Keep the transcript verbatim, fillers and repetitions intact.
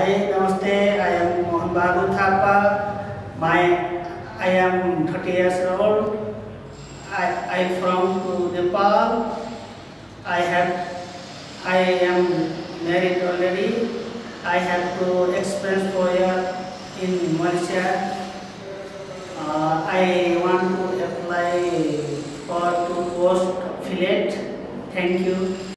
Hi, Namaste. I am Mohan Bahadur Thapa. My, I am thirty years old. I I am from to Nepal. I have I am married already. I have to experience for year in Malaysia. Uh, I want to apply for to post affiliate. Thank you.